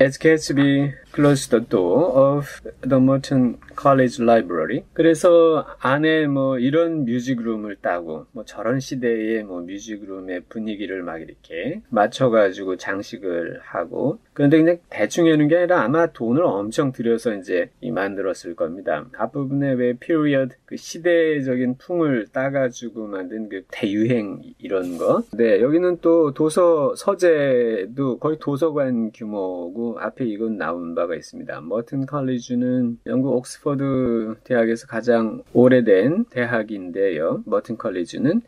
As Gatsby closed the door of the Merton College Library. 그래서 안에 뭐 이런 뮤직룸을 따고 뭐 저런 시대의 뭐 뮤직룸의 분위기를 막 이렇게 맞춰가지고 장식을 하고, 그런데 그냥 대충 해놓은 게 아니라 아마 돈을 엄청 들여서 이제 만들었을 겁니다. 앞부분에 왜 period 그 시대적인 풍을 따가지고 만든 그 대유행 이런 거. 네, 여기는 또 도서 서재도 거의 도서관 규모고 앞에 이건 나온 바가 있습니다. 머튼 컬리지는 영국 옥스퍼드 대학에서 가장 오래된 대학인데요. 머튼 컬리지는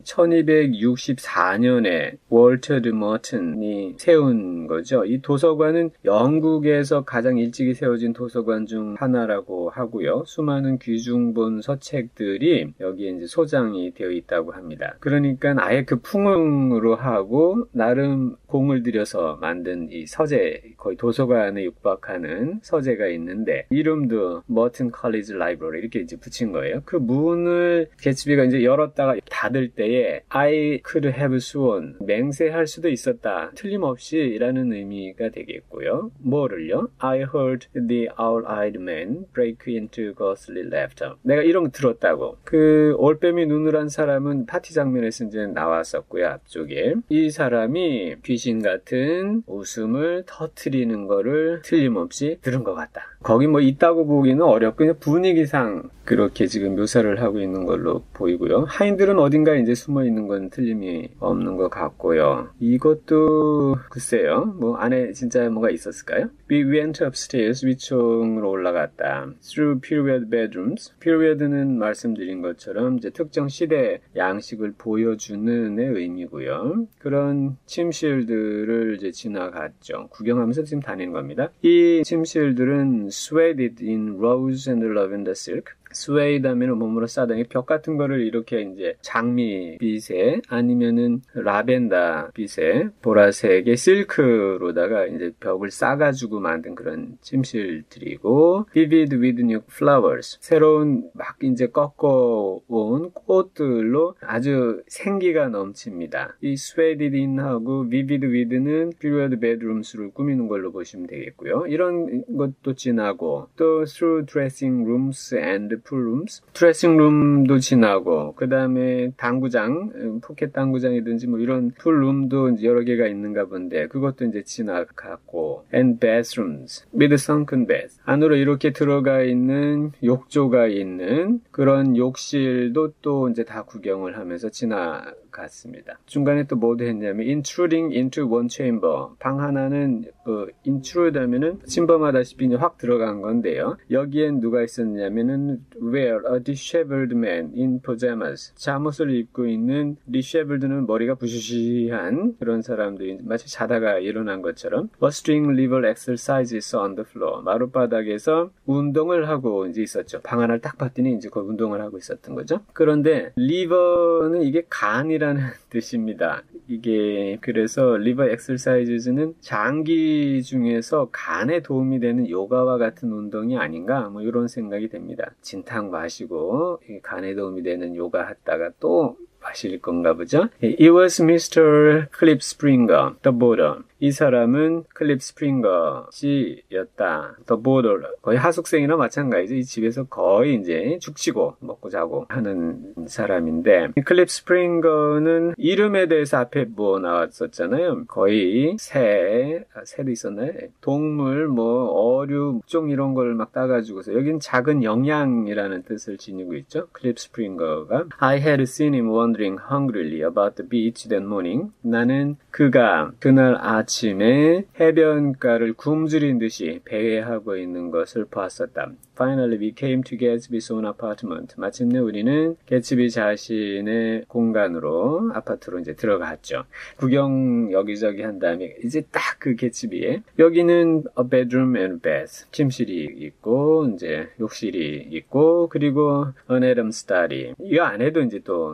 1264년에 월터드 머튼이 세운 거죠. 이 도서관은 영국에서 가장 일찍이 세워진 도서관 중 하나라고 하고요. 수많은 귀중본 서책들이 여기에 이제 소장이 되어 있다고 합니다. 그러니까 아예 그 풍으로 하고 나름 공을 들여서 만든 이 서재, 거의 도서관에 육박하는 서재가 있는데 이름도 머튼 컬리지 라이브러리 이렇게 이제 붙인 거예요. 그 문을 개츠비가 이제 열었다가 닫을 때에 I could have sworn, 맹세할 수도 있었다, 틀림없이라는 의미가 되겠고요. 뭐를요? I heard the owl-eyed man break into ghostly laughter. 내가 이런 거 들었다고. 그 올빼미 눈을 한 사람은 파티 장면에서 이제 나왔었고요. 앞쪽에 이 사람이 귀신 같은 웃음을 터뜨리는 거를 틀림없이 들은 것 같다. 거기 뭐 있다고 보기는 어렵고 그냥 분위기상 그렇게 지금 묘사를 하고 있는 걸로 보이고요. 하인들은 어딘가에 이제 숨어 있는 건 틀림이 없는 것 같고요. 이것도 글쎄요. 뭐 안에 진짜 뭐가 있었을까요? We went upstairs, 위층으로 올라갔다. Through period bedrooms. period는 말씀드린 것처럼 이제 특정 시대 양식을 보여주는 의 의미고요. 그런 침실들을 이제 지나갔죠. 구경하면서 지금 다니는 겁니다. 이 침실들은 swathed in rose and lavender silk. 스웨이드 하면은 몸으로 싸다니 벽 같은 거를 이렇게 이제 장미빛에 아니면은 라벤더 빛에 보라색의 실크로다가 이제 벽을 싸가지고 만든 그런 침실들이고, vivid with new flowers, 새로운 막 이제 꺾어온 꽃들로 아주 생기가 넘칩니다. 이 swathed in하고 vivid with는 period bedrooms를 꾸미는 걸로 보시면 되겠고요. 이런 것도 지나고 또 through dressing rooms and 풀룸스, 드레싱룸도 지나고 그 다음에 당구장, 포켓 당구장이든지 뭐 이런 풀룸도 이제 여러 개가 있는가 본데 그것도 이제 지나갔고, and bathrooms with sunken beds, 안으로 이렇게 들어가 있는 욕조가 있는 그런 욕실도 또 이제 다 구경을 하면서 지나갔습니다. 중간에 또 뭐도 했냐면 intruding into one chamber, 방 하나는 intrude 하면은 침범하다시피 이제 확 들어간 건데요. 여기엔 누가 있었냐면은 where a disheveled man in pajamas, 잠옷을 입고 있는 disheveled는 머리가 부시시한 그런 사람들이 마치 자다가 일어난 것처럼 was doing liver exercises on the floor, 마룻바닥에서 운동을 하고 이제 있었죠. 방 하나를 딱 봤더니 이제 거기 운동을 하고 있었던 거죠. 그런데 liver는 이게 간이라는 뜻입니다. 이게 그래서 liver exercises는 장기 중에서 간에 도움이 되는 요가와 같은 운동이 아닌가 뭐 이런 생각이 됩니다. 진탕 마시고 간에 도움이 되는 요가 했다가 또 마실 건가 보죠. It was Mr. Cliff Springer, the boarder. 이 사람은 클립 스프링거 씨였다. The boarder. 거의 하숙생이나 마찬가지죠. 이 집에서 거의 이제 죽치고 먹고 자고 하는 사람인데, 클립 스프링거는 이름에 대해서 앞에 뭐 나왔었잖아요. 거의 새도 있었나요? 동물, 뭐 어류, 묵종 이런 걸 막 따가지고서 여긴 작은 영양이라는 뜻을 지니고 있죠. 클립 스프링거가 I had seen him wandering hungrily about the beach that morning. 나는 그가 그날 아침에 해변가를 굶주린 듯이 배회하고 있는 것을 봤었다. Finally we came to Gatsby's own apartment. 마침내 우리는 개츠비 자신의 공간으로, 아파트로 이제 들어갔죠. 구경 여기저기 한 다음에 이제 딱 그 개츠비에 여기는 a bedroom and bath, 침실이 있고 이제 욕실이 있고 그리고 an Adam study. 이 안에도 이제 또 서재가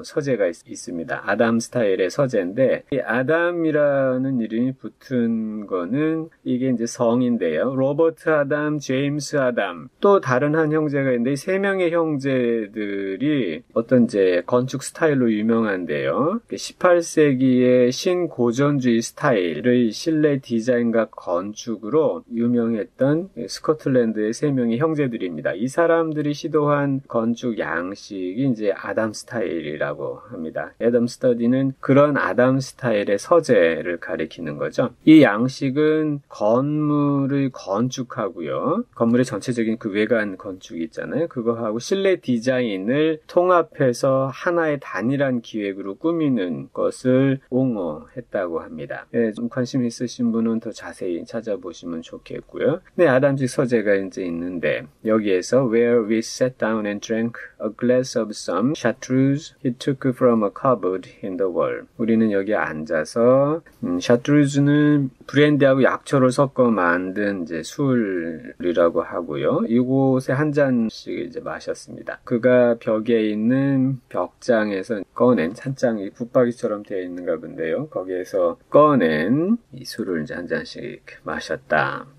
있습니다. 아담 스타일의 서재인데 이 아담이라는 이름이 붙은 거는 이게 이제 성인데요. 로버트 아담, 제임스 아담, 또 다른 한 형제가 있는데 이 세 명의 형제들이 어떤 이제 건축 스타일로 유명한데요. 18세기의 신고전주의 스타일의 실내 디자인과 건축으로 유명했던 스코틀랜드의 세 명의 형제들입니다. 이 사람들이 시도한 건축 양식이 이제 아담 스타일이라고 합니다. 애덤 스터디는 그런 아담 스타일의 서재를 가리키는 거죠. 이 양식은 건물을 건축하고요. 건물의 전체적인 그 외관 건축이 있잖아요. 그거하고 실내 디자인을 통합해서 하나의 단일한 기획으로 꾸미는 것을 옹호했다고 합니다. 네, 좀 관심 있으신 분은 더 자세히 찾아보시면 좋겠고요. 네, 아담식 서재가 이제 있는데 여기에서 Where we sat down and drank a glass of some chartreuse he took from a cupboard in the wall. 우리는 여기 앉아서 샤트루즈는 브랜디하고 약초를 섞어 만든 이제 술이라고 하고요. 이곳에 한 잔씩 이제 마셨습니다. 그가 벽에 있는 벽장에서 꺼낸 찬장이 붙박이처럼 되어 있는가 본데요. 거기에서 꺼낸 이 술을 이제 한 잔씩 마셨다.